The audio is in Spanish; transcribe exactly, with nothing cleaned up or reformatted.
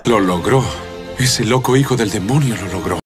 Lo logró. Ese loco hijo del demonio lo logró.